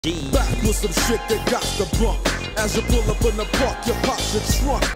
Back with some shit that got the bump. As you pull up in the park, you pop your trunk.